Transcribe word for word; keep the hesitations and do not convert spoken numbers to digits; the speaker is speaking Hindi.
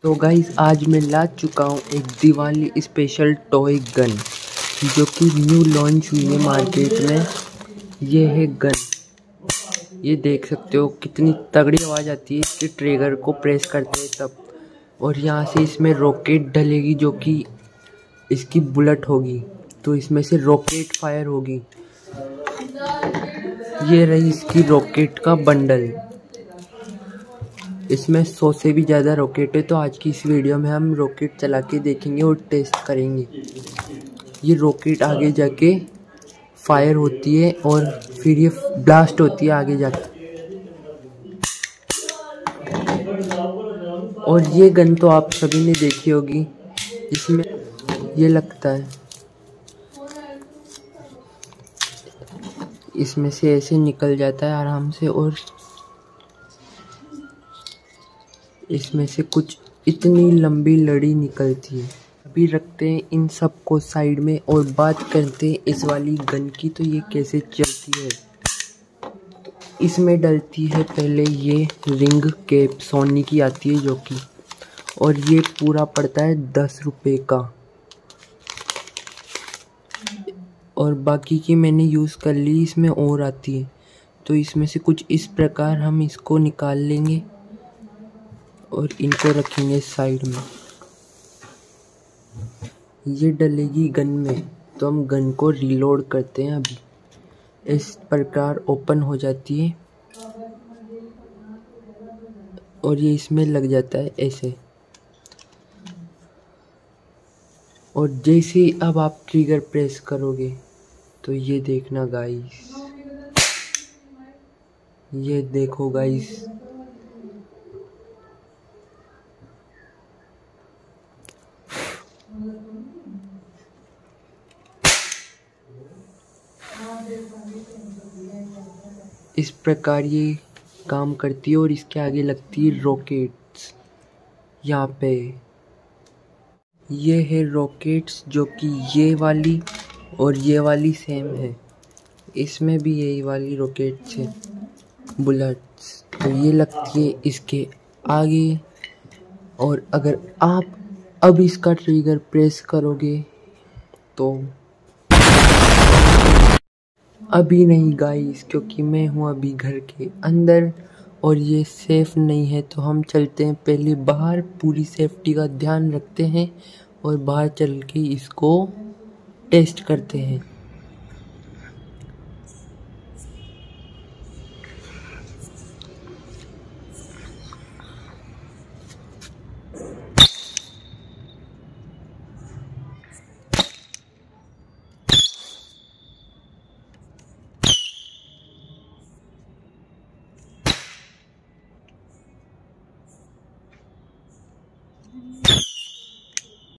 तो गाइस आज मैं ला चुका हूँ एक दिवाली स्पेशल टॉय गन जो कि न्यू लॉन्च हुई है मार्केट में। ये है गन, ये देख सकते हो कितनी तगड़ी आवाज़ आती है इसके ट्रिगर को प्रेस करते हैं तब। और यहाँ से इसमें रॉकेट डलेगी जो कि इसकी बुलेट होगी, तो इसमें से रॉकेट फायर होगी। ये रही इसकी रॉकेट का बंडल, इसमें सौ से भी ज़्यादा रॉकेट है। तो आज की इस वीडियो में हम रॉकेट चला के देखेंगे और टेस्ट करेंगे। ये रॉकेट आगे जाके फायर होती है और फिर ये ब्लास्ट होती है आगे जाके। और ये गन तो आप सभी ने देखी होगी, इसमें ये लगता है, इसमें से ऐसे निकल जाता है आराम से और इसमें से कुछ इतनी लंबी लड़ी निकलती है। अभी रखते हैं इन सब को साइड में और बात करते हैं इस वाली गन की। तो ये कैसे चलती है, इसमें डलती है पहले ये रिंग कैप, सोनी की आती है जो कि, और ये पूरा पड़ता है दस रुपये का। और बाकी की मैंने यूज़ कर ली, इसमें और आती है। तो इसमें से कुछ इस प्रकार हम इसको निकाल लेंगे और इनको रखेंगे साइड में। ये डलेगी गन में, तो हम गन को रीलोड करते हैं। अभी इस प्रकार ओपन हो जाती है और ये इसमें लग जाता है ऐसे। और जैसे ही अब आप ट्रिगर प्रेस करोगे तो ये देखना गाइस, ये देखो गाइस, इस प्रकार ये काम करती है। और इसके आगे लगती है रॉकेट्स यहाँ पे। ये है रॉकेट्स जो कि ये वाली और ये वाली सेम है, इसमें भी यही वाली रॉकेट्स है बुलेट्स। तो ये लगती है इसके आगे। और अगर आप अब इसका ट्रिगर प्रेस करोगे तो अभी नहीं गाइस, क्योंकि मैं हूँ अभी घर के अंदर और ये सेफ नहीं है। तो हम चलते हैं पहले बाहर, पूरी सेफ्टी का ध्यान रखते हैं और बाहर चल के इसको टेस्ट करते हैं।